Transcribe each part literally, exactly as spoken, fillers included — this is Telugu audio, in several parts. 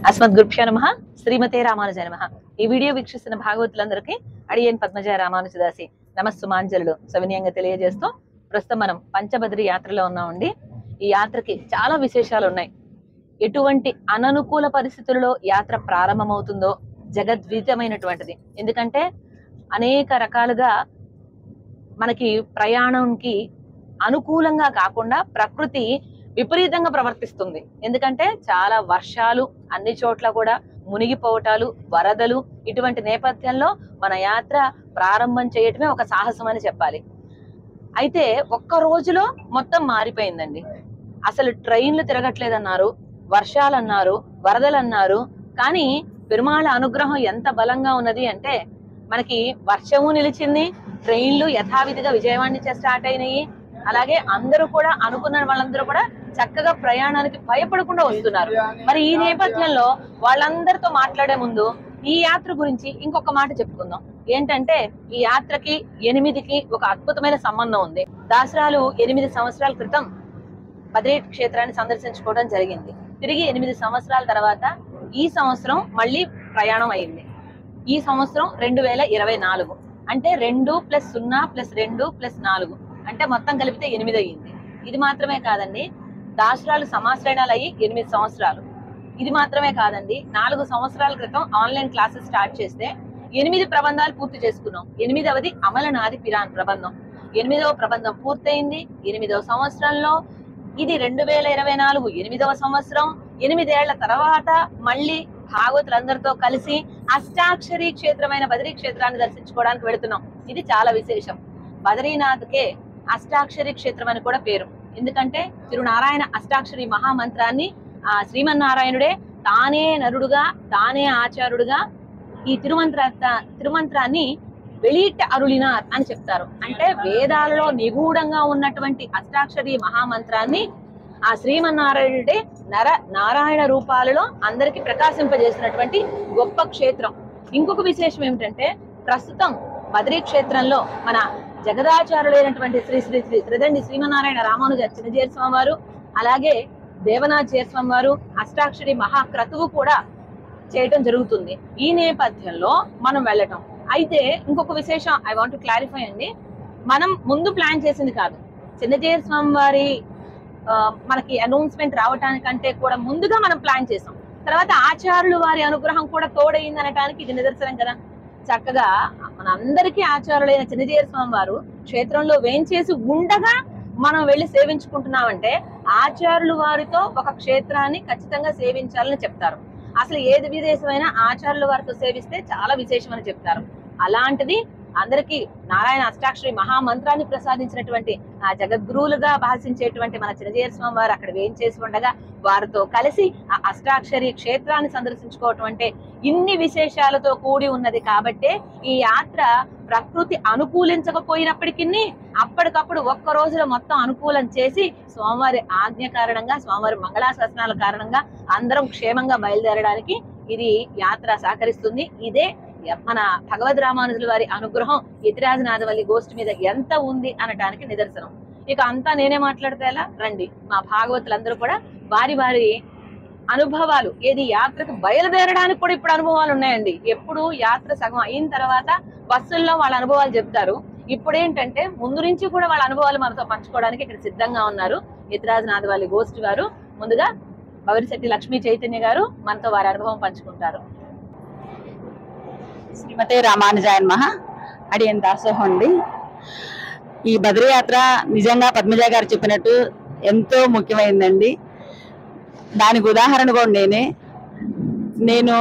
అస్మద్గురుభ్యో నమః శ్రీమతే రామానుజాయ నమః। ఈ వీడియో వీక్షిస్తున్న భాగవతులందరికీ అడియన్ పద్మజ రామానుజదాసి నమస్సుమాంజలులు సవినయంగా తెలియజేస్తూ ప్రస్తుతం మనం పంచబద్రి యాత్రలో ఉన్నామండి। ఈ యాత్రకి చాలా విశేషాలు ఉన్నాయి। ఎటువంటి అననుకూల పరిస్థితుల్లో యాత్ర ప్రారంభమవుతుందో జగద్విదితమైనటువంటిది। ఎందుకంటే అనేక రకాలుగా మనకి ప్రయాణంకి అనుకూలంగా కాకుండా ప్రకృతి విపరీతంగా ప్రవర్తిస్తుంది। ఎందుకంటే చాలా వర్షాలు, అన్ని చోట్ల కూడా మునిగిపోవటాలు, వరదలు, ఇటువంటి నేపథ్యంలో మన యాత్ర ప్రారంభం చేయటమే ఒక సాహసం అని చెప్పాలి। అయితే ఒక్క రోజులో మొత్తం మారిపోయిందండి। అసలు ట్రైన్లు తిరగట్లేదన్నారు, వర్షాలు అన్నారు, వరదలు అన్నారు, కానీ పెరుమాళ అనుగ్రహం ఎంత బలంగా ఉన్నది అంటే మనకి వర్షము నిలిచింది, ట్రైన్లు యథావిధిగా విజయవాడ నుంచి స్టార్ట్ అయినాయి। అలాగే అందరూ కూడా అనుకున్న వాళ్ళందరూ కూడా చక్కగా ప్రయాణానికి భయపడకుండా వస్తున్నారు। మరి ఈ నేపథ్యంలో వాళ్ళందరితో మాట్లాడే ముందు ఈ యాత్ర గురించి ఇంకొక మాట చెప్పుకుందాం। ఏంటంటే ఈ యాత్రకి ఎనిమిదికి ఒక అద్భుతమైన సంబంధం ఉంది। దాసరాలు ఎనిమిది సంవత్సరాల క్రితం బద్రీ క్షేత్రాన్ని సందర్శించుకోవడం జరిగింది। తిరిగి ఎనిమిది సంవత్సరాల తర్వాత ఈ సంవత్సరం మళ్ళీ ప్రయాణం అయింది। ఈ సంవత్సరం రెండు వేల ఇరవై నాలుగు అంటే రెండు ప్లస్ సున్నా ప్లస్ రెండు ప్లస్ నాలుగు అంటే మొత్తం కలిపితే ఎనిమిది అయ్యింది। ఇది మాత్రమే కాదండి, దాసరాలు సమాశ్రయణాలు అయ్యి ఎనిమిది సంవత్సరాలు। ఇది మాత్రమే కాదండి, నాలుగు సంవత్సరాల క్రితం ఆన్లైన్ క్లాసెస్ స్టార్ట్ చేస్తే ఎనిమిది ప్రబంధాలు పూర్తి చేసుకున్నాం। ఎనిమిదవది అమలనాది పిరాన్ ప్రబంధం, ఎనిమిదవ ప్రబంధం పూర్తయింది ఎనిమిదవ సంవత్సరంలో। ఇది రెండు వేల ఇరవై నాలుగు ఎనిమిదవ సంవత్సరం। ఎనిమిదేళ్ల తర్వాత మళ్ళీ భాగవతులందరితో కలిసి అష్టాక్షరి క్షేత్రమైన బద్రీ క్షేత్రాన్ని దర్శించుకోవడానికి వెళుతున్నాం। ఇది చాలా విశేషం। బద్రీనాథ్కే అష్టాక్షరి క్షేత్రం అని కూడా పేరు। ఎందుకంటే తిరునారాయణ అష్టాక్షరి మహామంత్రాన్ని ఆ శ్రీమన్నారాయణుడే తానే నరుడుగా తానే ఆచార్యుడుగా ఈ తిరుమంత్ర తిరుమంత్రాన్ని వెళిట్ట అరుళినార్ అని చెప్తారు। అంటే వేదాలలో నిగూఢంగా ఉన్నటువంటి అష్టాక్షరి మహామంత్రాన్ని ఆ శ్రీమన్నారాయణుడే నర నారాయణ రూపాలలో అందరికి ప్రకాశింపజేసినటువంటి గొప్ప క్షేత్రం। ఇంకొక విశేషం ఏమిటంటే ప్రస్తుతం బద్రీ క్షేత్రంలో మన జగదాచార్యులైనటువంటి శ్రీ శ్రీ శ్రీ త్రిదండి శ్రీమన్నారాయణ రామానుజ చిన్నజీర స్వామి వారు, అలాగే దేవనాథ స్వామి వారు అష్టాక్షరి మహాక్రతువు కూడా చేయటం జరుగుతుంది। ఈ నేపథ్యంలో మనం వెళ్ళటం అయితే ఇంకొక విశేషం ఐ వాంట్ టు క్లారిఫై అండి, మనం ముందు ప్లాన్ చేసింది కాదు। చిన్నజీర స్వామి వారి మనకి అనౌన్స్మెంట్ రావటానికంటే కూడా ముందుగా మనం ప్లాన్ చేసాం। తర్వాత ఆచార్యులు వారి అనుగ్రహం కూడా తోడైంది అనటానికి ఇది నిదర్శనం కదా। చక్కగా మన అందరికీ ఆచార్యులైన చిన్నజీర స్వామి వారు క్షేత్రంలో వేంచేసి ఉండగా మనం వెళ్ళి సేవించుకుంటున్నామంటే ఆచార్యులు వారితో ఒక క్షేత్రాన్ని ఖచ్చితంగా సేవించాలని చెప్తారు। అసలు ఏది విదేశమైనా ఆచార్యుల వారితో సేవిస్తే చాలా విశేషం అని చెప్తారు। అలాంటిది అందరికీ నారాయణ అష్టాక్షరి మహామంత్రాన్ని ప్రసాదించినటువంటి ఆ జగద్గురువులుగా భాషించేటువంటి మన చిన్నజీర స్వామి వారు అక్కడ వేయించేసి ఉండగా వారితో కలిసి ఆ అష్టాక్షరి క్షేత్రాన్ని సందర్శించుకోవటం అంటే ఇన్ని విశేషాలతో కూడి ఉన్నది కాబట్టే ఈ యాత్ర ప్రకృతి అనుకూలించకపోయినప్పటికీ అప్పటికప్పుడు ఒక్క రోజులో మొత్తం అనుకూలం చేసి స్వామివారి ఆజ్ఞ కారణంగా మంగళా మంగళాశాసనాల కారణంగా అందరం క్షేమంగా బయలుదేరడానికి ఇది యాత్ర సహకరిస్తుంది। ఇదే మన భగవద్ రామానుజుల వారి అనుగ్రహం యతిరాజనాథవల్లి గోష్ఠి మీద ఎంత ఉంది అనటానికి నిదర్శనం। ఇక అంతా నేనే మాట్లాడితే ఎలా, రండి మా భాగవతులందరూ కూడా వారి వారి అనుభవాలు ఏది యాత్రకు బయలుదేరడానికి కూడా ఇప్పుడు అనుభవాలు ఉన్నాయండి। ఎప్పుడు యాత్ర సగం అయిన తర్వాత బస్సుల్లో వాళ్ళ అనుభవాలు చెప్తారు, ఇప్పుడు ఏంటంటే ముందు నుంచి కూడా వాళ్ళ అనుభవాలు మనతో పంచుకోవడానికి ఇక్కడ సిద్ధంగా ఉన్నారు యతిరాజనాథవల్లి గోష్ఠి వారు। ముందుగా బవిరిశెట్టి లక్ష్మీ చైతన్య గారు మనతో వారి అనుభవం పంచుకుంటారు। శ్రీమతే రామానుజాయ నమః। అడియన్ దాసోహం అండి। ఈ బద్రీ యాత్ర నిజంగా పద్మజ గారు చెప్పినట్టు ఎంతో ముఖ్యమైందండి। దానికి ఉదాహరణ కూడా నేనే నేను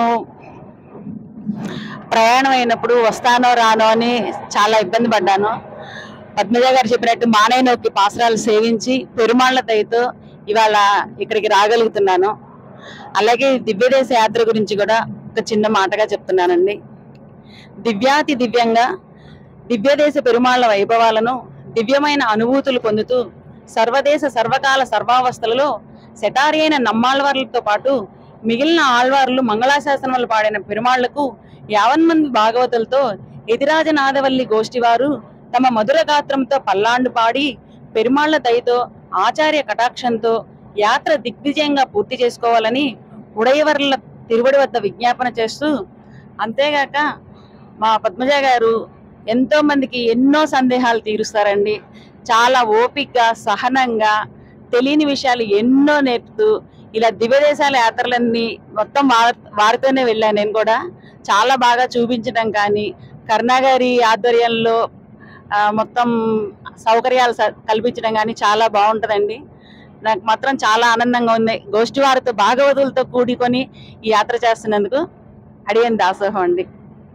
ప్రయాణం అయినప్పుడు వస్తానో రానో అని చాలా ఇబ్బంది పడ్డాను। పద్మజ గారు చెప్పినట్టు మానేనొక్కి పాసరాలు సేవించి పెరుమాళ్ల దయతో ఇవాళ ఇక్కడికి రాగలుగుతున్నాను। అలాగే దివ్యదేశ యాత్ర గురించి కూడా ఒక చిన్న మాటగా చెప్తున్నానండి। దివ్యాతి దివ్యంగా దివ్యదేశ పెరుమాళ్ల వైభవాలను దివ్యమైన అనుభూతులు పొందుతూ సర్వదేశ సర్వకాల సర్వావస్థలలో శటారి అయిన నమ్మాళ్వార్లతో పాటు మిగిలిన ఆళ్వార్లు మంగళాశాసనములు పాడిన పెరుమాళ్లకు యావన్ మంది భాగవతులతో యతిరాజనాథవల్లి గోష్ఠి వారు తమ మధుర గాత్రంతో పల్లాండు పాడి పెరుమాళ్ల దయతో ఆచార్య కటాక్షంతో యాత్ర దిగ్విజయంగా పూర్తి చేసుకోవాలని ఉడయవర్ల తిరువడి వద్ద విజ్ఞాపన చేస్తూ, అంతేగాక మా పద్మజ గారు ఎంతో మందికి ఎన్నో సందేహాలు తీరుస్తారండి. చాలా ఓపికగా, సహనంగా, తెలియని విషయాలు ఎన్నో నేర్పుతూ, ఇలా దివ్యదేశాల యాత్రలన్నీ మొత్తం వారితోనే వెళ్ళాను. నేను కూడా చాలా బాగా చూపించడం కానీ, కరుణా గారి ఆధ్వర్యంలో మొత్తం సౌకర్యాలు కల్పించడం కానీ చాలా బాగుంటుందండి. నాకు మాత్రం చాలా ఆనందంగా ఉంది. గోష్ఠి వారితో, భాగవతులతో కూడుకొని ఈ యాత్ర చేస్తున్నందుకు అడియన్ దాసోహం అండి.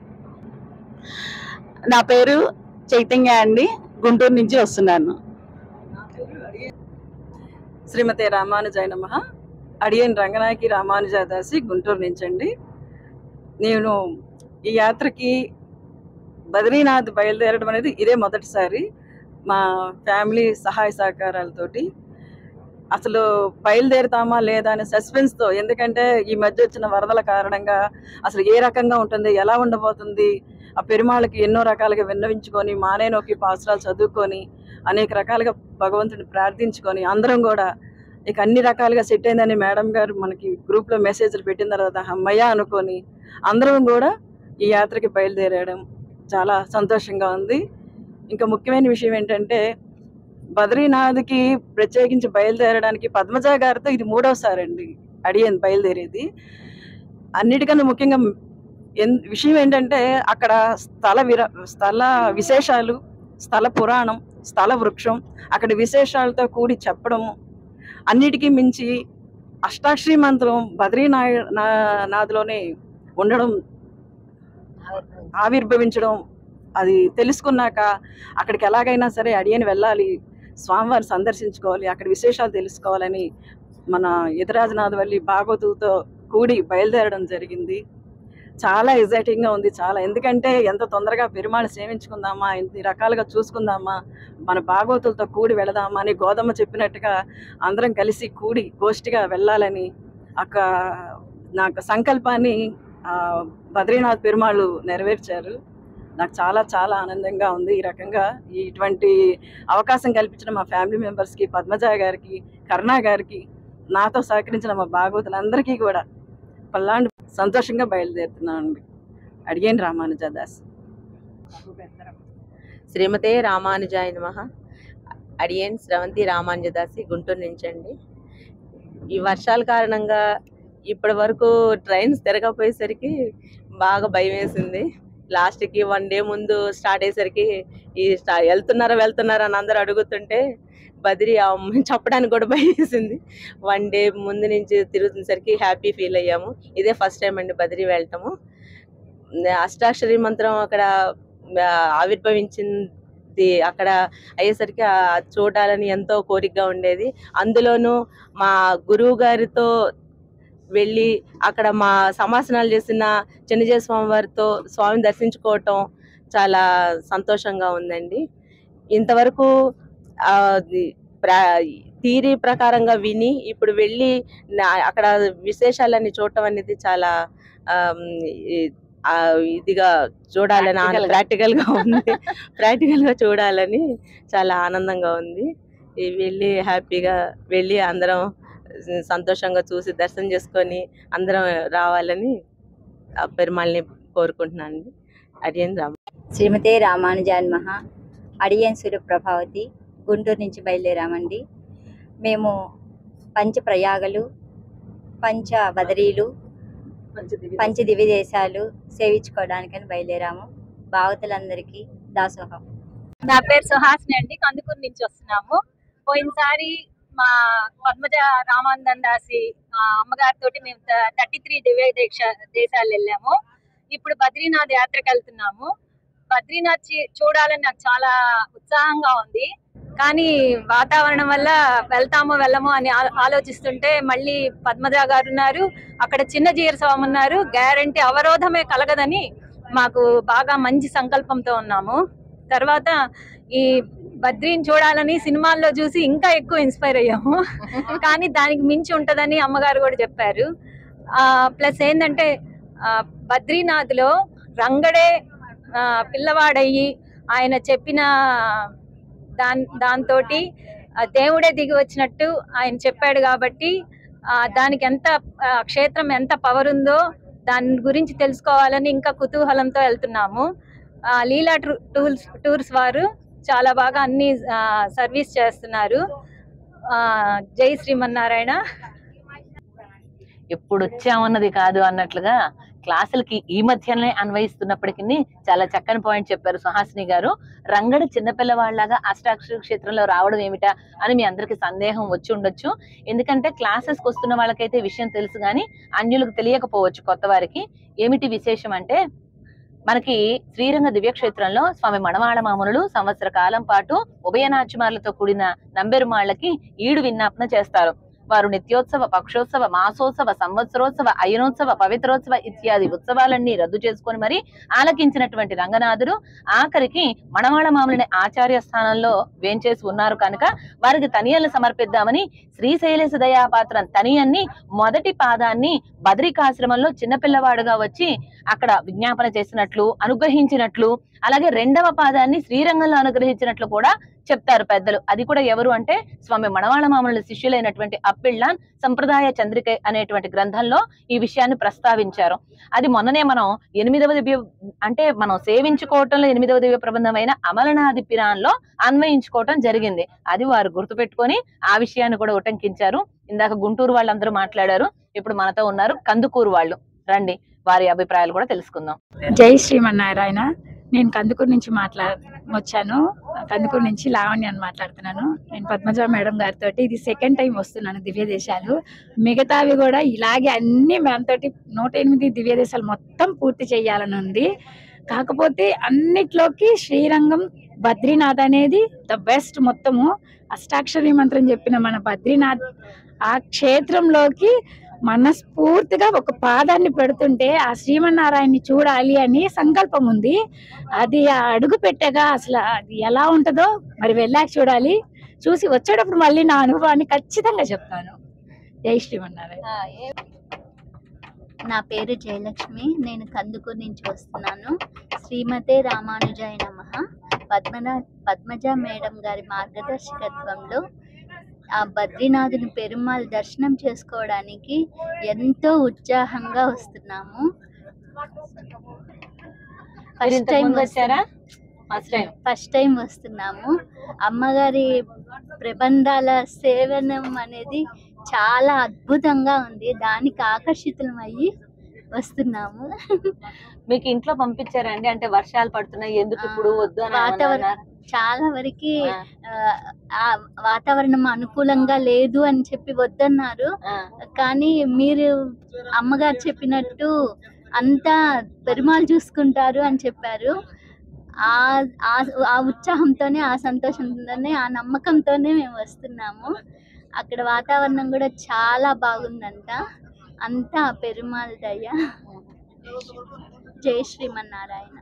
నా పేరు చైతన్య అండి, గుంటూరు నుంచి వస్తున్నాను. శ్రీమతి రామానుజాయ నమః. అడియన్ రంగనాయకి రామానుజదాసి, గుంటూరు నుంచి అండి. నేను ఈ యాత్రకి బద్రీనాథ్ బయలుదేరడం అనేది ఇదే మొదటిసారి. మా ఫ్యామిలీ సహాయ సహకారాలతోటి అసలు బయలుదేరుతామా లేదా అనే సస్పెన్స్తో, ఎందుకంటే ఈ మధ్య వచ్చిన వరదల కారణంగా అసలు ఏ రకంగా ఉంటుంది, ఎలా ఉండబోతుంది, ఆ పెరుమాళ్ళకి ఎన్నో రకాలుగా విన్నవించుకొని, మానేనోకి పాసురాలు చదువుకొని, అనేక రకాలుగా భగవంతుని ప్రార్థించుకొని, అందరం కూడా ఇక అన్ని రకాలుగా సెట్ అయిందని మేడం గారు మనకి గ్రూప్లో మెసేజ్లు పెట్టిన తర్వాత అమ్మయ్య అనుకొని అందరం కూడా ఈ యాత్రకి బయలుదేరడం చాలా సంతోషంగా ఉంది. ఇంకా ముఖ్యమైన విషయం ఏంటంటే, బద్రీనాథ్కి ప్రత్యేకించి బయలుదేరడానికి పద్మజ గారితో ఇది మూడవసారి అండి అడియన్ బయలుదేరేది. అన్నిటికన్నా ముఖ్యంగా విషయం ఏంటంటే, అక్కడ స్థల విర స్థల విశేషాలు, స్థల పురాణం, స్థల వృక్షం, అక్కడ విశేషాలతో కూడి చెప్పడము, అన్నిటికీ మించి అష్టాక్షరి మంత్రం బద్రీనాథ్ నాథ్లోనే ఉండడం, ఆవిర్భవించడం, అది తెలుసుకున్నాక అక్కడికి ఎలాగైనా సరే అడియని వెళ్ళాలి, స్వామివారిని సందర్శించుకోవాలి, అక్కడ విశేషాలు తెలుసుకోవాలని మన యతిరాజనాథ్ వల్లి భాగవతులతో కూడి బయలుదేరడం జరిగింది. చాలా ఎగ్జైటింగ్గా ఉంది. చాలా, ఎందుకంటే ఎంత తొందరగా పెరుమాళ్ సేవించుకుందామా, ఎన్ని రకాలుగా చూసుకుందామా, మన భాగవతులతో కూడి వెళదామా అని గోదమ్మ చెప్పినట్టుగా అందరం కలిసి కూడి గోష్ఠిగా వెళ్ళాలని అక్క నాకు సంకల్పాన్ని బద్రీనాథ్ పెరుమాళ్ళు నెరవేర్చారు. నాకు చాలా చాలా ఆనందంగా ఉంది. ఈ రకంగా ఇటువంటి అవకాశం కల్పించిన మా ఫ్యామిలీ మెంబర్స్కి, పద్మజ గారికి, కరుణా గారికి, నాతో సహకరించిన మా భాగవతులందరికీ కూడా పల్లాంటి సంతోషంగా బయలుదేరుతున్నానండి. అడియన్ రామానుజదాస్. శ్రీమతే రామానుజాయ నమః. అడియన్ శ్రవంతి రామానుజదాసి, గుంటూరు నుంచి అండి. ఈ వర్షాల కారణంగా ఇప్పటి వరకు ట్రైన్స్ తిరగపోయేసరికి బాగా భయం వేసింది. లాస్ట్కి వన్ డే ముందు స్టార్ట్ అయ్యేసరికి ఈ వెళ్తున్నారా వెళ్తున్నారా అని అందరూ అడుగుతుంటే బద్రీ చెప్పడానికి కూడా భయం వేసింది. వన్ డే ముందు నుంచి తిరుగుతున్నసరికి హ్యాపీ ఫీల్ అయ్యాము. ఇదే ఫస్ట్ టైం అండి బద్రీ వెళ్ళటము. అష్టాక్షరి మంత్రం అక్కడ ఆవిర్భవించింది, అక్కడ అయ్యేసరికి చూడాలని ఎంతో కోరికగా ఉండేది. అందులోనూ మా గురువు గారితో వెళ్ళి అక్కడ మా సమాసనాలు చేసిన చిన్నజయ స్వామి వారితో స్వామిని దర్శించుకోవటం చాలా సంతోషంగా ఉందండి. ఇంతవరకు థియరీ ప్రకారంగా విని ఇప్పుడు వెళ్ళి అక్కడ విశేషాలన్నీ చూడటం అనేది చాలా ఇదిగా చూడాలని, ప్రాక్టికల్ గా ఉంది, ప్రాక్టికల్ గా చూడాలని చాలా ఆనందంగా ఉంది. వెళ్ళి హ్యాపీగా వెళ్ళి అందరం సంతోషంగా చూసి దర్శనం చేసుకొని అందరం రావాలని పెరుమాళ్ళని కోరుకుంటున్నాను. అడియన్ రామ శ్రీమతే రామానుజాయ నమః. అడియన్ సూర్యప్రభావతి, గుంటూరు నుంచి బయలుదేరామండి. మేము పంచ ప్రయాగలు, పంచ బదరీలు, పంచ దివ్య దేశాలు సేవించుకోవడానికని బయలుదేరాము. భావతులందరికీ దాసోహం. నా పేరు సుహాసిని అండి, కందుకూరు నుంచి వస్తున్నాము. పోయినసారి మా పద్మజ రామానందన్ దాసి అమ్మగారితో మేము థర్టీ త్రీ దివ్య దేశ దేశాలు వెళ్ళాము. ఇప్పుడు బద్రీనాథ్ యాత్రకు వెళ్తున్నాము. బద్రీనాథ్ చూడాలని నాకు చాలా ఉత్సాహంగా ఉంది. కానీ వాతావరణం వల్ల వెళ్తామో వెళ్ళమో అని ఆలోచిస్తుంటే మళ్ళీ పద్మజ గారు ఉన్నారు, అక్కడ చిన్న జీర స్వామి ఉన్నారు. గ్యారంటీ అవరోధమే కలగదని మాకు బాగా మంచి సంకల్పంతో ఉన్నాము. తర్వాత ఈ బద్రీని చూడాలని సినిమాల్లో చూసి ఇంకా ఎక్కువ ఇన్స్పైర్ అయ్యాము. కానీ దానికి మించి ఉంటుందని అమ్మగారు కూడా చెప్పారు. ప్లస్ ఏంటంటే బద్రీనాథ్ లో రంగడే పిల్లవాడయ్యి ఆయన చెప్పిన దాని దాంతో దేవుడే దిగి వచ్చినట్టు ఆయన చెప్పాడు. కాబట్టి ఆ, దానికి ఎంత ఆ, క్షేత్రం ఎంత పవర్ ఉందో దాని గురించి తెలుసుకోవాలని ఇంకా కుతూహలంతో వెళ్తున్నాము. ఆ, లీలా టూ- టూర్స్ టూర్స్ వారు చాలా బాగా అన్ని ఆ, సర్వీస్ చేస్తున్నారు. ఆ, జై శ్రీమన్నారాయణ. ఎప్పుడు వచ్చామన్నది కాదు అన్నట్లుగా క్లాసులకి ఈ మధ్యనే అన్వయిస్తున్నప్పటికీ చాలా చక్కని పాయింట్ చెప్పారు సుహాసిని గారు. రంగడు చిన్నపిల్లవాళ్ళలాగా అష్టాక్షర క్షేత్రంలో రావడం ఏమిటా అని మీ అందరికి సందేహం వచ్చి ఉండొచ్చు. ఎందుకంటే క్లాసెస్కి వస్తున్న వాళ్ళకైతే విషయం తెలుసు కానీ అన్యులకు తెలియకపోవచ్చు. కొత్త వారికి ఏమిటి విశేషం అంటే, మనకి శ్రీరంగ దివ్యక్షేత్రంలో స్వామి మణవాళ మామునులు సంవత్సర కాలం పాటు ఉభయనాట్యమాలతో కూడిన నంబెరుమాళ్ళకి ఈడు విజ్ఞాపన చేస్తారు. వారు నిత్యోత్సవ, పక్షోత్సవ, మాసోత్సవ, సంవత్సరోత్సవ, అయనోత్సవ, పవిత్రోత్సవ ఇత్యాది ఉత్సవాలన్నీ రద్దు చేసుకొని మరి ఆలకించినటువంటి రంగనాథుడు ఆఖరికి మణవాళ మాములని ఆచార్య స్థానంలో వేంచేసి ఉన్నారు కనుక వారికి తనియలు సమర్పిద్దామని శ్రీశైలేశ దయాపాత్రం తనియన్ని మొదటి పాదాన్ని బదరికాశ్రమంలో చిన్నపిల్లవాడుగా వచ్చి అక్కడ విజ్ఞాపన చేసినట్లు, అనుగ్రహించినట్లు, అలాగే రెండవ పాదాన్ని శ్రీరంగంలో అనుగ్రహించినట్లు కూడా చెప్తారు పెద్దలు. అది కూడా ఎవరు అంటే స్వామి మణవాళ మాముల శిష్యులైనటువంటి అప్పిళ్ళాన్ సంప్రదాయ చంద్రిక అనేటువంటి గ్రంథంలో ఈ విషయాన్ని ప్రస్తావించారు. అది మొన్ననే మనం ఎనిమిదవ దివ్య అంటే మనం సేవించుకోవటంలో ఎనిమిదవ దివ్య ప్రబంధమైన అమలనాది పిరాన్లో అన్వయించుకోవటం జరిగింది. అది వారు గుర్తుపెట్టుకొని ఆ విషయాన్ని కూడా ఉటంకించారు. ఇందాక గుంటూరు వాళ్ళందరూ మాట్లాడారు, ఇప్పుడు మనతో ఉన్నారు కందుకూరు వాళ్ళు. రండి, వారి అభిప్రాయాలు కూడా తెలుసుకుందాం. జై శ్రీమన్నారాయణ. నేను కందుకూరు నుంచి మాట్లా వచ్చాను కందుకూరు నుంచి లావణ్య అని మాట్లాడుతున్నాను. నేను పద్మజ మేడం గారితో ఇది సెకండ్ టైం వస్తున్నాను దివ్య దేశాలు. మిగతావి కూడా ఇలాగే అన్ని మనతోటి నూట ఎనిమిది దివ్య దేశాలు మొత్తం పూర్తి చేయాలని ఉంది. కాకపోతే అన్నిట్లోకి శ్రీరంగం బద్రీనాథ్ అనేది ద బెస్ట్. మొత్తము అష్టాక్షరి మంత్రం చెప్పిన మన బద్రీనాథ్ ఆ క్షేత్రంలోకి మనస్ఫూర్తిగా ఒక పాదాన్ని పెడుతుంటే ఆ శ్రీమన్నారాయణని చూడాలి అని సంకల్పం ఉంది. అది ఆ అడుగు పెట్టగా అసలు అది ఎలా ఉంటుందో మరి వెళ్ళాక చూడాలి. చూసి వచ్చేటప్పుడు మళ్ళీ నా అనుభవాన్ని ఖచ్చితంగా చెప్తాను. జై శ్రీమన్నారాయణ. నా పేరు జయలక్ష్మి. నేను కందుకూరు నుంచి వస్తున్నాను. శ్రీమతే రామానుజాయ నమః. పద్మనా పద్మజ మేడం గారి మార్గదర్శకత్వంలో ఆ బద్రీనాథుని పెరుమాళ్ దర్శనం చేసుకోవడానికి ఎంతో ఉత్సాహంగా వస్తున్నాము. ఫస్ట్ టైం వచ్చారా? ఫస్ట్ టైం వస్తున్నాము. అమ్మగారి ప్రబంధాల సేవనం అనేది చాలా అద్భుతంగా ఉంది. దానికి ఆకర్షితులమయ్యి వస్తున్నాము. మీకు ఇంట్లో పంపించారండి? అంటే వర్షాలు పడుతున్నాయి, ఎందుకు ఇప్పుడు వద్దు అని వాతావరణం చాలా వరకు ఆ వాతావరణం అనుకూలంగా లేదు అని చెప్పి వద్దన్నారు. కానీ మీరు అమ్మగారు చెప్పినట్టు అంతా పెరుమాళ్ చూసుకుంటారు అని చెప్పారు. ఆ ఆ ఉత్సాహంతోనే, ఆ సంతోషంతోనే, ఆ నమ్మకంతోనే మేము వస్తున్నాము. అక్కడ వాతావరణం కూడా చాలా బాగుందంట. అంతా పెరుమాళ్ దయ. జై శ్రీమన్నారాయణ.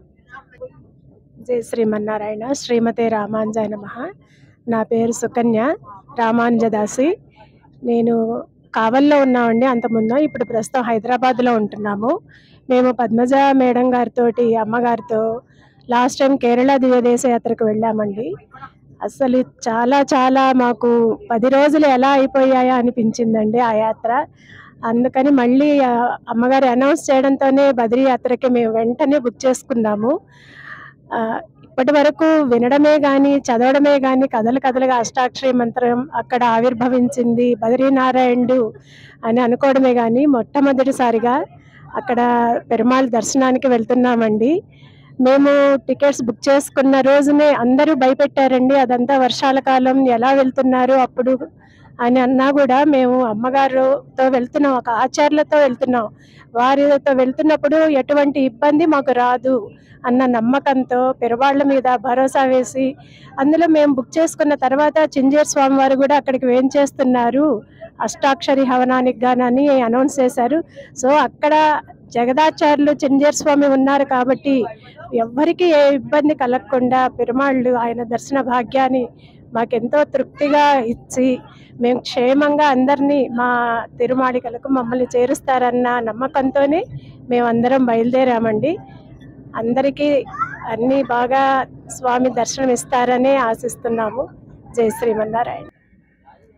జై శ్రీమన్నారాయణ. శ్రీమతే రామానుజాయ నమః. నా పేరు సుకన్య, రామానుజదాసి. నేను కావల్లో ఉన్నామండి అంతకుముందు. ఇప్పుడు ప్రస్తుతం హైదరాబాద్లో ఉంటున్నాము. మేము పద్మజ మేడం గారితో, అమ్మగారితో లాస్ట్ టైం కేరళ దివ్యదేశ యాత్రకు వెళ్ళామండి. అసలు చాలా చాలా మాకు పది రోజులు ఎలా అయిపోయాయా అనిపించిందండి ఆ యాత్ర. అందుకని మళ్ళీ అమ్మగారు అనౌన్స్ చేయడంతోనే బద్రీ యాత్రకి మేము వెంటనే బుక్ చేసుకున్నాము. ఇప్పటి వరకు వినడమే కానీ చదవడమే కానీ కథలు కథలుగా అష్టాక్షరి మంత్రం అక్కడ ఆవిర్భవించింది బద్రీనారాయణుడు అని అనుకోవడమే కానీ మొట్టమొదటిసారిగా అక్కడ పెరుమాళ్ దర్శనానికి వెళ్తున్నామండి. మేము టికెట్స్ బుక్ చేసుకున్న రోజునే అందరూ భయపెట్టారండి. అదంతా వర్షాల కాలం, ఎలా వెళ్తున్నారు అప్పుడు అని అన్నా కూడా మేము అమ్మగారుతో వెళ్తున్నాం, ఒక ఆచార్యులతో వెళ్తున్నాం. వారితో వెళ్తున్నప్పుడు ఎటువంటి ఇబ్బంది మాకు రాదు అన్న నమ్మకంతో పెరువాళ్ళ మీద భరోసా వేసి, అందులో మేము బుక్ చేసుకున్న తర్వాత చింజేర్ స్వామి వారు కూడా అక్కడికి వేంచేస్తున్నారు అష్టాక్షరి హవనానికి గానని అనౌన్స్ చేశారు. సో అక్కడ జగదాచార్యులు చింజేర్ స్వామి ఉన్నారు కాబట్టి ఎవ్వరికి ఏ ఇబ్బంది కలగకుండా పెరుమాళ్ళు ఆయన దర్శన భాగ్యాన్ని మాకెంతో తృప్తిగా ఇచ్చి మేము క్షేమంగా అందరినీ మా తిరుమాళికలకు మమ్మల్ని చేరుస్తారన్న నమ్మకంతోనే మేమందరం బయలుదేరామండి. అందరికీ అన్నీ బాగా స్వామి దర్శనం ఇస్తారని ఆశిస్తున్నాము. జై శ్రీమన్నారాయణ.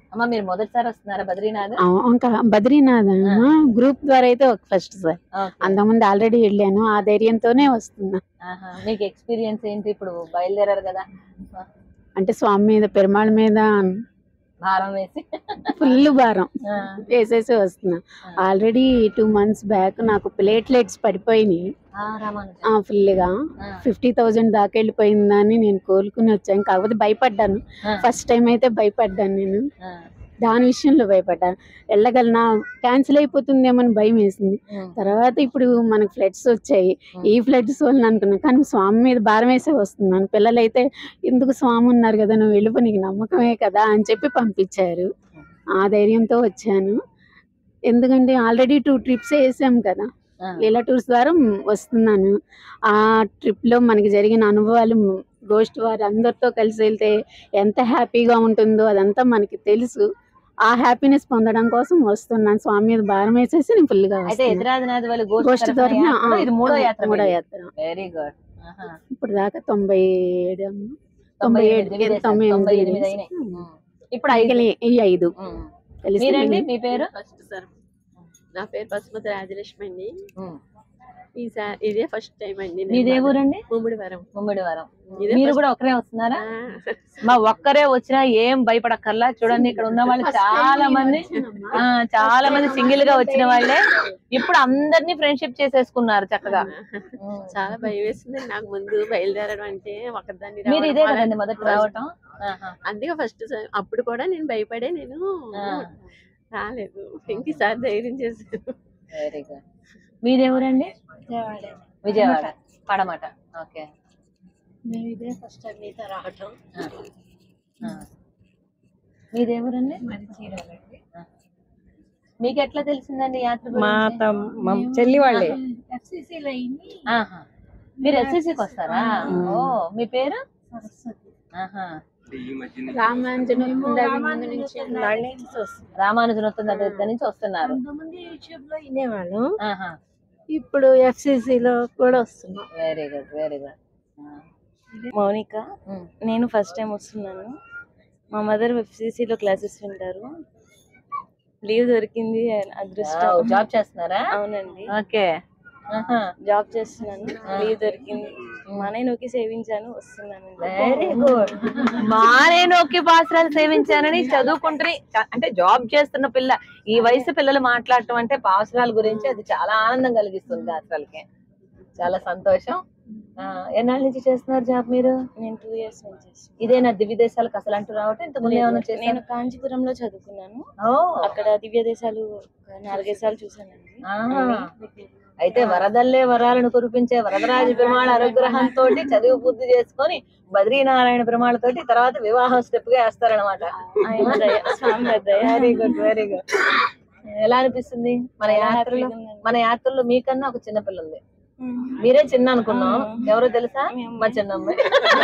అమ్మ మీరు మొదటిసారి వస్తున్నారా బద్రీనాథ్? ఇంకా బద్రీనాథ్ గ్రూప్ ద్వారా అయితే ఫస్ట్ సార్, అంతకుముందు ఆల్రెడీ వెళ్ళాను, ఆ ధైర్యంతోనే వస్తున్నా. మీకు ఎక్స్పీరియన్స్ ఏంటి ఇప్పుడు బయలుదేరారు కదా? అంటే స్వామి మీద పెరుమాళ మీద భారం వేసి ఫుల్ భారం వేసేసి వస్తున్నా. ఆల్రెడీ టూ మంత్స్ బ్యాక్ నాకు ప్లేట్లెట్స్ పడిపోయినాయి ఫుల్ గా, ఫిఫ్టీ థౌజండ్ దాకా వెళ్ళిపోయిందని నేను కోలుకుని వచ్చాను. కాకపోతే భయపడ్డాను, ఫస్ట్ టైం అయితే భయపడ్డాను నేను, దాని విషయంలో భయపడ్డాను. వెళ్ళగలనా, క్యాన్సిల్ అయిపోతుందేమని భయం వేసింది. తర్వాత ఇప్పుడు మనకు ఫ్లడ్స్ వచ్చాయి, ఈ ఫ్లడ్స్ వల్ల అనుకున్నాను, కానీ స్వామి మీద భారం వేసే వస్తున్నాను. పిల్లలైతే ఎందుకు స్వామి ఉన్నారు కదా, నువ్వు వెళ్ళిపో, నీకు నమ్మకమే కదా అని చెప్పి పంపించారు. ఆ ధైర్యంతో వచ్చాను. ఎందుకంటే ఆల్రెడీ టూ ట్రిప్స్ వేసాం కదా, లీలా టూర్స్ ద్వారా వస్తున్నాను. ఆ ట్రిప్ లో మనకి జరిగిన అనుభవాలు గోష్ఠి వారు అందరితో కలిసి వెళ్తే ఎంత హ్యాపీగా ఉంటుందో అదంతా మనకి తెలుసు. ఆ హ్యాపీనెస్ పొందడం కోసం వస్తున్నాను. స్వామి మీద భారం వేసేసి నేను ఫుల్ గా గోష్ఠి ద్వారా మూడో యాత్ర. Very good. ఇప్పుడు దాకా తొంభై ఏడు తొంభై ఏడు తొంభై ఎనిమిది ఇప్పుడు ఈ ఐదు కలిసి. మీ పేరు? నా పేరు పశుపతి రాజలక్ష్మి అండి. ఈసారి ఇదే ఫస్ట్ టైం అండి. మీదే ఊరండి? ముమ్మిడివరం. ముమ్మిడివరం. మీరు కూడా ఒక్కరే వస్తున్నారా? మా ఒక్కరే వచ్చినా ఏం భయపడక్కర్లా. చూడండి ఇక్కడ ఉన్న వాళ్ళు చాలా మంది ఆ చాలా మంది సింగిల్ గా వచ్చిన వాళ్ళే ఇప్పుడు అందరినీ ఫ్రెండ్షిప్ చేసేసుకున్నారు చక్కగా. చాలా భయం వేసింది నాకు ముందు బయలుదేరడం అంటే, ఒకదాన్ని. మీరు ఇదే కదండి మొదటి రావటం? అందుకే ఫస్ట్ అప్పుడు కూడా నేను భయపడే నేను రాలేదు. ఇంకసారి ధైర్యం చేశాను. Very good. మీదేవరండి? విజయవాడ పడమట. ఓకే. మేము ఇదే ఫస్ట్ టైం రావటం. మీదేవరండి? మీకు ఎట్లా తెలిసిందండి యాత్ర? మా చెల్లి వాళ్ళే. మీరు ఎఫ్సిసికి వస్తారా? ఓ మీ పేరు? రామానుజనోత్తం దగ్గర నుంచి వస్తున్నారు. వినేవాళ్ళు, ఇప్పుడు ఎఫ్సిసి లో కూడా వస్తున్నాం. Very good, very good. Monika, నేను ఫస్ట్ టైం వస్తున్నాను. మా మదర్ ఎఫ్సిసి లో క్లాసెస్ వింటారు. లీవ్ దొరికింది, అదృష్టం. జాబ్ చేస్తున్నారా? అవునండి. ఓకే. జాబ్ చేస్తున్నాను, లీవ్ దొరికింది. మానేనోకి సేవించాను, వస్తున్నాను. Very good. మానేనోకి పాసరాలు సేవించానని చదువుకుంటుని, అంటే జాబ్ చేస్తున్న పిల్ల, ఈ వయసు పిల్లలు మాట్లాడటం అంటే పాసరాల గురించి అది చాలా ఆనందం కలిగిస్తుంది అసలుకి. చాలా సంతోషం. ఎన్నాళ్ళ నుంచి చేస్తున్నారు జాబ్ మీరు? నేను టూ ఇయర్స్ నుంచి. ఇదేనా దివ్య దేశాలకు అసలు అంటూ రావటం? ఇంత ముందు ఏమైనా చేశారా? నేను కాంచీపురంలో చదువుకున్నాను, అక్కడ దివ్య దేశాలు నాలుగేసాలు చూసానండి. అయితే వరదల్లే వరాలను కురిపించే వరదరాజ పెరుమాళ అనుగ్రహంతో చదువు పూర్తి చేసుకొని బద్రీనారాయణ పెరుమాళతోటి తర్వాత వివాహం స్టెప్ గా వేస్తారనమాట. Very good, very good. ఎలా అనిపిస్తుంది మన యాత్రలో? మన యాత్రలో మీకన్నా ఒక చిన్న పిల్ల ఉంది. మీరే చిన్న అనుకున్నాం, ఎవరో తెలుసా? మా చిన్నమ్మాయి.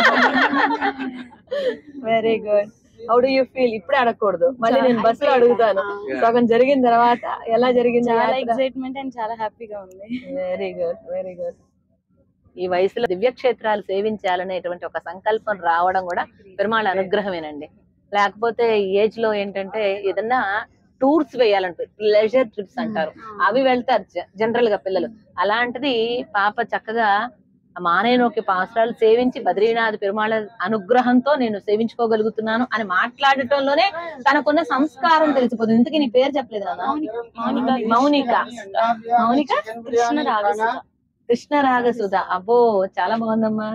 Very good. How do you feel? ఇప్పుడే అడగకూడదు, మళ్ళీ నేను బస్సులో అడుగుతాను. సగం జరిగిన తర్వాత ఎలా జరిగింది? చాలా ఎక్సైట్మెంట్ అండ్ చాలా హ్యాపీగా ఉంది. Very good, very good. ఈ వయసులో దివ్యక్షేత్రాలు సేవించాలనేటువంటి ఒక సంకల్పం రావడం కూడా పెరుమాళ అనుగ్రహమేనండి. లేకపోతే ఈ ఏజ్ లో ఏంటంటే ఏదన్నా టూర్స్ వేయాలంటారు, ప్లెజర్ ట్రిప్స్ అంటారు, అవి వెళ్తారు జనరల్ గా పిల్లలు. అలాంటిది పాప చక్కగా మానేనోకి పాసరాలు సేవించి బద్రీనాథ్ పెరుమాళ అనుగ్రహంతో నేను సేవించుకోగలుగుతున్నాను అని మాట్లాడటంలోనే తనకున్న సంస్కారం తెలిసిపోతుంది. ఇంతకీ నీ పేరు చెప్పలేదు కదా? మౌనిక. మౌనిక కృష్ణ రాగసుధ. కృష్ణ రాగసుధ. అబ్బో చాలా బాగుందమ్మా.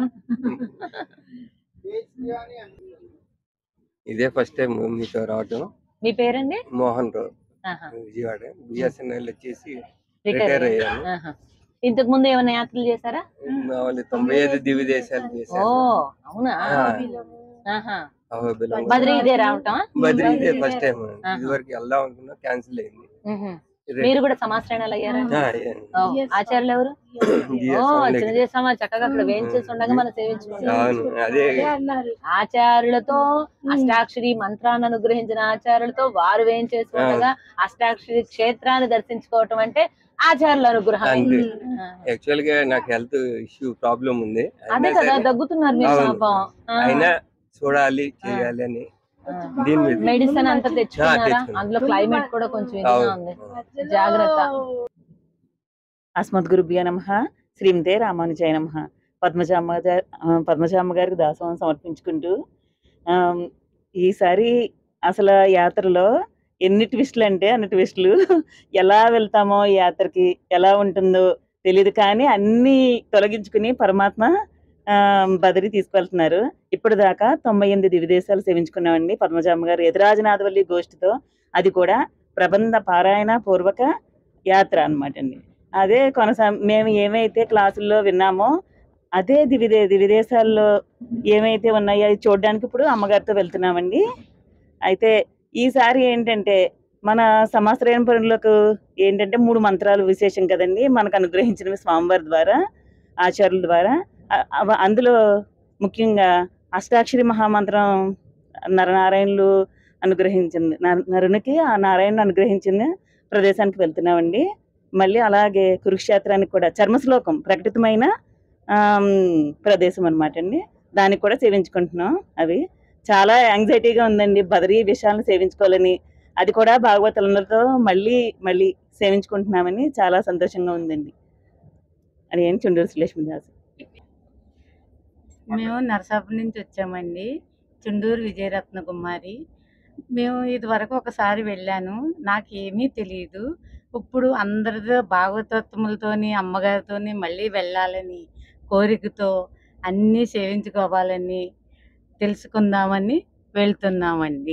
ఇదే ఫస్ట్ టైం మీతో రావటం. మీ పేరండి? మోహన్ రావు, విజయవాడ. బిఎస్ఎన్ఎల్ వచ్చేసి రిటైర్ అయ్యాను. ఇంతకు ముందు ఏమైనా యాత్రలు చేశారా? తొంభై ఐదు దివ్య దేశాలు చేశాను. ఓ అవునా? బద్రీ ఇదే రావటం? బద్రీ ఇదే ఫస్ట్ టైం. ఇది వరకు వెళ్దాం అనుకున్నా, క్యాన్సిల్ అయింది. మీరు కూడా సమాశ్రయాలు అయ్యారా? ఆచార్యులు ఎవరు? ఓ చిన్న చేసామా చక్కగా అక్కడ వేయించేసి ఉండగా మనం సేవించుకుంటాం. ఆచార్యులతో అష్టాక్షరి మంత్రాన్ని అనుగ్రహించిన ఆచార్యులతో వారు వేయించేసి ఉండగా అష్టాక్షరి క్షేత్రాన్ని దర్శించుకోవటం అంటే ఆచార్యుల అనుగ్రహం. యాక్చువల్ గా నాకు హెల్త్ ఇష్యూ ప్రాబ్లం ఉంది, అదే కదా దగ్గుతున్నారు మీరు. పాపం అయినా చూడాలి చేయాలి అని దీని మీద మెడిసిన్ అంతా ఆ, తెచ్చుకున్నారా? తెచ్చుకున్నాం. అందులో క్లైమేట్ కూడా కొంచెం ఇదిగా అవును. ఉంది, జాగ్రత్త. అస్మద్గురుభ్యో నమః. శ్రీమతే రామానుజాయ నమః. పద్మజామ్మ గారి పద్మజామ్మ గారికి దాసోహం సమర్పించుకుంటూ ఆ, ఈసారి అసలు యాత్రలో ఎన్ని ట్విస్టులు అంటే అన్ని ట్విస్టులు. ఎలా వెళ్తామో ఈ యాత్రకి, ఎలా ఉంటుందో తెలియదు, కానీ అన్నీ తొలగించుకుని పరమాత్మ ఆ, బదిరి తీసుకెళ్తున్నారు. ఇప్పటిదాకా తొంభై ఎనిమిది దివిదేశాలు సేవించుకున్నామండి పద్మజామ్మ గారు ఎదురాజనాథవల్లి గోష్ఠితో. అది కూడా ప్రబంధ పారాయణ పూర్వక యాత్ర అనమాట అండి. అదే కొనసా మేము ఏమైతే క్లాసుల్లో విన్నామో అదే దివిదే దివిదేశాల్లో ఏమైతే ఉన్నాయో అవి చూడడానికి ఇప్పుడు అమ్మగారితో వెళ్తున్నామండి. అయితే ఈసారి ఏంటంటే మన సమాశ్రయపురంలోకి ఏంటంటే మూడు మంత్రాలు విశేషం కదండి, మనకు అనుగ్రహించినవి స్వామివారి ద్వారా, ఆచార్యుల ద్వారా. అ- అవ- అందులో ముఖ్యంగా అష్టాక్షరి మహామంత్రం నరనారాయణులు అనుగ్రహించింది, నర- నరునికి ఆ నారాయణుడు అనుగ్రహించిన ప్రదేశానికి వెళ్తున్నామండి. మళ్ళీ అలాగే కురుక్షేత్రానికి కూడా చర్మశ్లోకం ప్రకటితమైన ఆమ్, ప్రదేశం అనమాట అండి, దానికి కూడా సేవించుకుంటున్నాం. అవి చాలా యాంగ్జైటీగా ఉందండి, బదరీ విషయాలను సేవించుకోవాలని. అది కూడా భాగవతులతో మళ్ళీ మళ్ళీ సేవించుకుంటున్నామని చాలా సంతోషంగా ఉందండి. అని ఏం చుండూరు శ్రీలక్ష్మీదాస్. మేము నరసాపురం నుంచి వచ్చామండి, చుండూరు విజయరత్న కుమారి. మేము ఇదివరకు ఒకసారి వెళ్ళాను, నాకేమీ తెలియదు. ఇప్పుడు అందరితో భాగవతత్వములతోని అమ్మగారితోని మళ్ళీ వెళ్ళాలని కోరికతో అన్నీ సేవించుకోవాలని తెలుసుకుందామని వెళ్తున్నామండి.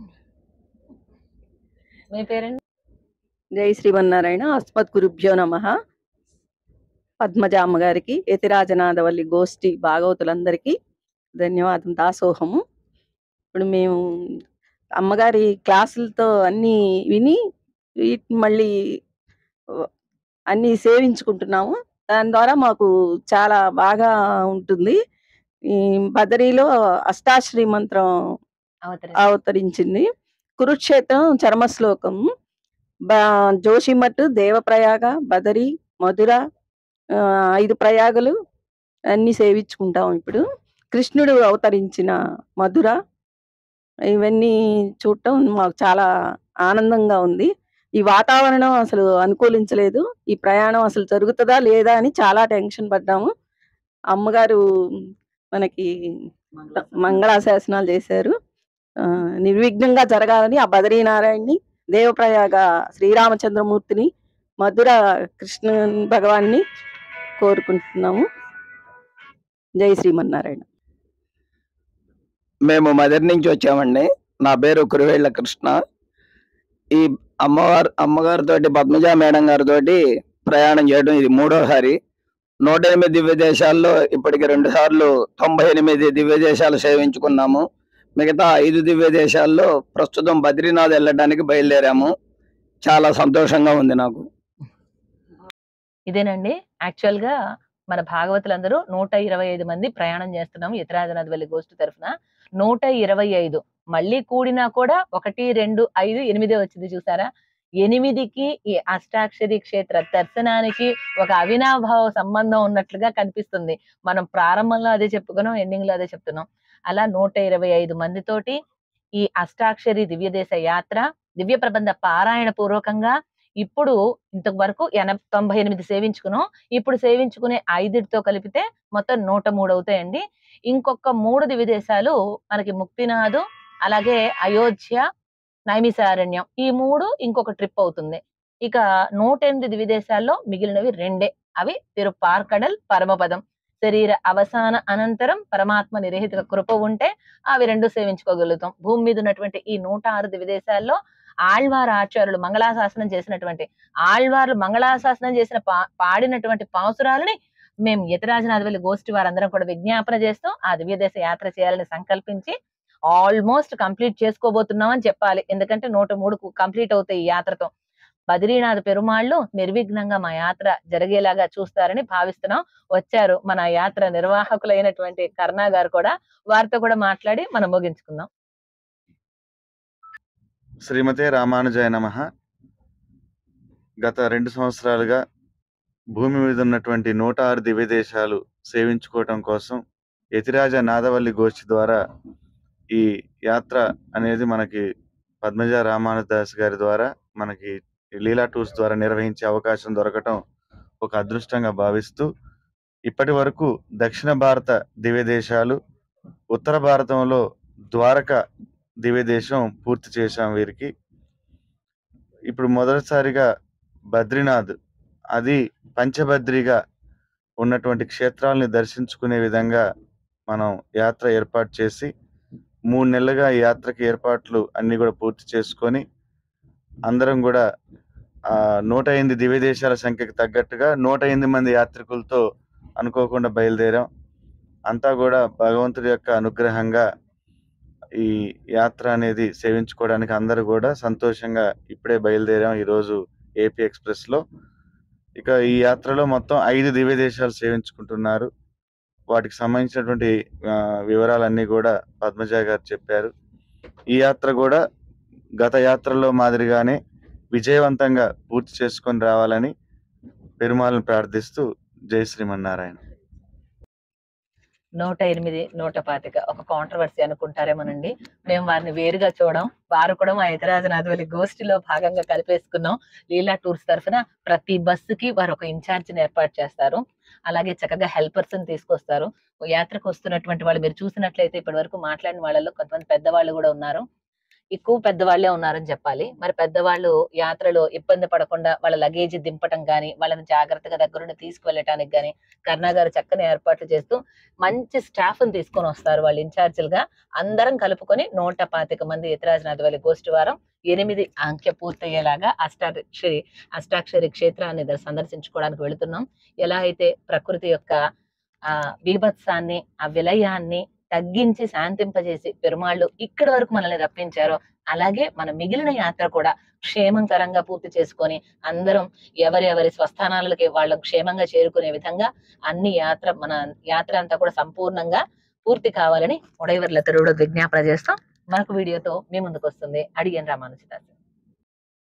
మీ పేరండి? జై శ్రీమన్నారాయణ. అస్మత్ గురుభ్యో నమ. పద్మజ అమ్మగారికి, యతిరాజనాథవల్లి గోష్ఠి భాగవతులందరికీ ధన్యవాదం, దాసోహము. ఇప్పుడు మేము అమ్మగారి క్లాసులతో అన్నీ విని వీటిని మళ్ళీ అన్నీ సేవించుకుంటున్నాము. దాని ద్వారా మాకు చాలా బాగా ఉంటుంది. ఈ బదరీలో అష్టాశ్రీ మంత్రం అవతరించింది. కురుక్షేత్రం చర్మశ్లోకం, బ జోషిమఠ్, దేవప్రయాగ, బదరి, మధుర, ఆ, ఐదు ప్రయాగలు అన్ని సేవించుకుంటాం. ఇప్పుడు కృష్ణుడు అవతరించిన మధుర, ఇవన్నీ చూడటం మాకు చాలా ఆనందంగా ఉంది. ఈ వాతావరణం అసలు అనుకూలించలేదు, ఈ ప్రయాణం అసలు జరుగుతుందా లేదా అని చాలా టెన్షన్ పడ్డాము. అమ్మగారు మనకి మంగళాశాసనాలు చేశారు. ఆ, నిర్విఘ్నంగా జరగాలని ఆ బదరీనారాయణని, దేవప్రయాగ శ్రీరామచంద్రమూర్తిని, మధుర కృష్ణ భగవాన్ని కోరుకుంటున్నాము. జై శ్రీమన్నారాయణ. మేము మదర్ నుంచి వచ్చామండి. నా పేరు కురువేళ్ల కృష్ణ. ఈ అమ్మవారు అమ్మగారితో పద్మజ మేడం గారితో ప్రయాణం చేయడం ఇది మూడోసారి. నూట ఎనిమిది దివ్య దేశాల్లో ఇప్పటికి రెండు సార్లు తొంభై ఎనిమిది దివ్య దేశాలు సేవించుకున్నాము. మిగతా ఐదు దివ్య దేశాల్లో ప్రస్తుతం బద్రీనాథ్ వెళ్ళడానికి బయలుదేరాము. చాలా సంతోషంగా ఉంది నాకు. ఇదేనండి యాక్చువల్ గా మన భాగవతులందరూ నూట ఇరవై ఐదు మంది ప్రయాణం చేస్తున్నాం యతిరాజనాథవల్లి గోష్ఠి తరఫున. నూట ఇరవై ఐదు మళ్ళీ కూడినా కూడా ఒకటి రెండు ఐదు ఎనిమిదే వచ్చింది చూసారా. ఎనిమిదికి ఈ అష్టాక్షరి క్షేత్ర దర్శనానికి ఒక అవినాభావ సంబంధం ఉన్నట్లుగా కనిపిస్తుంది. మనం ప్రారంభంలో అదే చెప్పుకున్నాం, ఎండింగ్ లో అదే చెప్తున్నాం. అలా నూట ఇరవై ఐదు మందితోటి ఈ అష్టాక్షరి దివ్యదేశ యాత్ర, దివ్య ప్రబంధ పారాయణ పూర్వకంగా ఇప్పుడు ఇంతకు వరకు ఎనభై తొంభై ఎనిమిది సేవించుకున్నాం. ఇప్పుడు సేవించుకునే ఐదుతో కలిపితే మొత్తం నూట మూడు అవుతాయండి. ఇంకొక మూడు దివ్యదేశాలు మనకి ముక్తినాథు, అలాగే అయోధ్య, నైమిసారణ్యం, ఈ మూడు ఇంకొక ట్రిప్ అవుతుంది. ఇక నూట ఎనిమిది దివ్యదేశాల్లో మిగిలినవి రెండే, అవి తిరుపార్కడల్, పరమపదం. శరీర అవసాన అనంతరం పరమాత్మ నిరహిత కృప ఉంటే అవి రెండు సేవించుకోగలుగుతాం. భూమి మీద ఉన్నటువంటి ఈ నూట ఆరు దివ్యదేశాల్లో ఆళ్వార్ ఆచార్యులు మంగళాశాసనం చేసినటువంటి ఆళ్వార్లు మంగళాశాసనం చేసిన పా పాడినటువంటి పాసురాలని మేము యతిరాజనాథవల్లి గోష్ఠి వారందరం కూడా విజ్ఞాపన చేస్తూ ఆ దివ్యదేశ యాత్ర చేయాలని సంకల్పించి ఆల్మోస్ట్ కంప్లీట్ చేసుకోబోతున్నాం అని చెప్పాలి. ఎందుకంటే నూట మూడు కంప్లీట్ అవుతాయి ఈ యాత్రతో. బద్రీనాథ్ పెరుమాళ్ళు నిర్విఘ్నంగా మా యాత్ర జరిగేలాగా చూస్తారని భావిస్తున్నాం. వచ్చారు మన యాత్ర నిర్వాహకులైనటువంటి కర్ణా గారు కూడా, వారితో కూడా మాట్లాడి మనం ముగించుకుందాం. శ్రీమతే రామానుజాయ నమః. గత రెండు సంవత్సరాలుగా భూమి మీద ఉన్నటువంటి నూట ఆరు దివ్య దేశాలు సేవించుకోవటం కోసం యతిరాజ నాథవల్లి గోష్ఠి ద్వారా ఈ యాత్ర అనేది మనకి పద్మజ రామానుజదాస్ గారి ద్వారా మనకి లీలా టూర్స్ ద్వారా నిర్వహించే అవకాశం దొరకటం ఒక అదృష్టంగా భావిస్తూ ఇప్పటి వరకు దక్షిణ భారత దివ్య దేశాలు, ఉత్తర భారతంలో ద్వారక దివ్య దేశం పూర్తి చేశాం వీరికి. ఇప్పుడు మొదటిసారిగా బద్రీనాథ్, అది పంచబద్రిగా ఉన్నటువంటి క్షేత్రాలని దర్శించుకునే విధంగా మనం యాత్ర ఏర్పాటు చేసి మూడు నెలలుగా ఈ యాత్రకి ఏర్పాట్లు అన్ని కూడా పూర్తి చేసుకొని అందరం కూడా ఆ నూట ఎనిమిది దివ్య దేశాల సంఖ్యకు తగ్గట్టుగా నూట ఎనిమిది మంది యాత్రికులతో అనుకోకుండా బయలుదేరాం. అంతా కూడా భగవంతుడి యొక్క అనుగ్రహంగా ఈ యాత్ర అనేది సేవించుకోవడానికి అందరూ కూడా సంతోషంగా ఇప్పుడే బయలుదేరాం ఈరోజు ఏపీ ఎక్స్ప్రెస్ లో. ఇక ఈ యాత్రలో మొత్తం ఐదు దివ్య దేశాలు సేవించుకుంటున్నారు. వాటికి సంబంధించినటువంటి వివరాలన్నీ కూడా పద్మజ గారు చెప్పారు. ఈ యాత్ర కూడా గత యాత్రలో మాదిరిగానే విజయవంతంగా పూర్తి చేసుకొని రావాలని పెరుమాళ్ళను ప్రార్థిస్తూ జై శ్రీమన్నారాయణ. నూట ఎనిమిది నూట పాతిక ఒక కాంట్రవర్సీ అనుకుంటారేమోనండి. మేము వారిని వేరుగా చూడడం, వారు కూడా మా ఎతరాజనాథవల్లి గోష్ఠిలో భాగంగా కలిపేసుకున్నాం. లీలా టూర్స్ తరఫున ప్రతి బస్సుకి వారు ఒక ఇన్ఛార్జిని ఏర్పాటు చేస్తారు. అలాగే చక్కగా హెల్పర్స్ ని తీసుకొస్తారు. యాత్రకు వస్తున్నటువంటి వాళ్ళు మీరు చూసినట్లయితే ఇప్పటి వరకు మాట్లాడిన వాళ్ళలో కొంతమంది పెద్దవాళ్ళు కూడా ఉన్నారు. ఎక్కువ పెద్దవాళ్లే ఉన్నారని చెప్పాలి. మరి పెద్దవాళ్ళు యాత్రలో ఇబ్బంది పడకుండా వాళ్ళ లగేజ్ దింపటం గానీ, వాళ్ళని జాగ్రత్తగా దగ్గరుండి తీసుకువెళ్ళటానికి గానీ కరుణా గారు చక్కని ఏర్పాట్లు చేస్తూ మంచి స్టాఫ్ ని తీసుకొని వస్తారు. వాళ్ళు ఇన్ఛార్జీలుగా అందరం కలుపుకొని నూట పాతిక మంది యతిరాజనాథవల్లి గోష్ఠి వారం ఎనిమిది అంకె పూర్తయ్యేలాగా అష్టాక్షరి అష్టాక్షరి క్షేత్రాన్ని సందర్శించుకోవడానికి వెళుతున్నాం. ఎలా అయితే ప్రకృతి యొక్క ఆ బీభత్సాన్ని, ఆ విలయాన్ని తగ్గించి శాంతింపజేసి పెరుమాళ్ళు ఇక్కడి వరకు మనల్ని రప్పించారో, అలాగే మన మిగిలిన యాత్ర కూడా క్షేమంకరంగా పూర్తి చేసుకొని అందరం ఎవరెవరి స్వస్థానాలకి వాళ్ళకు క్షేమంగా చేరుకునే విధంగా అన్ని యాత్ర మన యాత్ర అంతా కూడా సంపూర్ణంగా పూర్తి కావాలని ఉడయవర్ల తరువుడు విజ్ఞాపన చేస్తాం. మరొక వీడియోతో మీ ముందుకు వస్తుంది అడియన్ రామానుజదాస్.